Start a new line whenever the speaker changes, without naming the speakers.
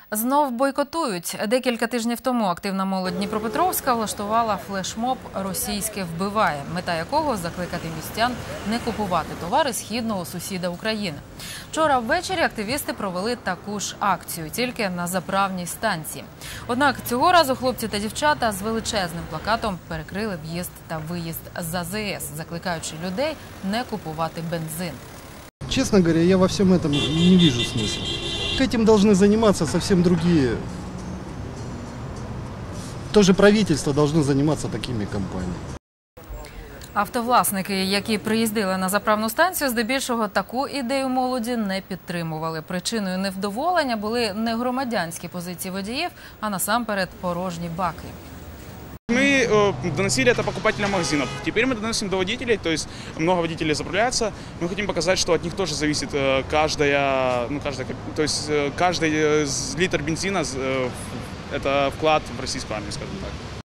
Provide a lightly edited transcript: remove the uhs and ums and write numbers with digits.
Знов бойкотують. Декілька тижнів тому активна молодь Дніпропетровська влаштувала флешмоб «Російське вбиває», мета якого – закликати містян не купувати товари східного сусіда України. Вчора ввечері активісти провели таку ж акцію, тільки на заправній станції. Однак цього разу хлопці та дівчата з величезним плакатом перекрили в'їзд та виїзд з АЗС, закликаючи людей не купувати бензин.
Честно говоря, я во всем этом не вижу смысла. Этим должны заниматься совсем другие. Тоже правительство должно заниматься такими компаниями.
Автовласники, які приїздили на заправну станцію, здебільшого таку ідею молоді не підтримували. Причиною невдоволення були не громадянські позиції водіїв, а насамперед порожні баки.
Мы доносили это покупателям магазинов. Теперь мы доносим до водителей, то есть много водителей заправляются. Мы хотим показать, что от них тоже зависит каждый литр бензина – это вклад в российскую армию, скажем так.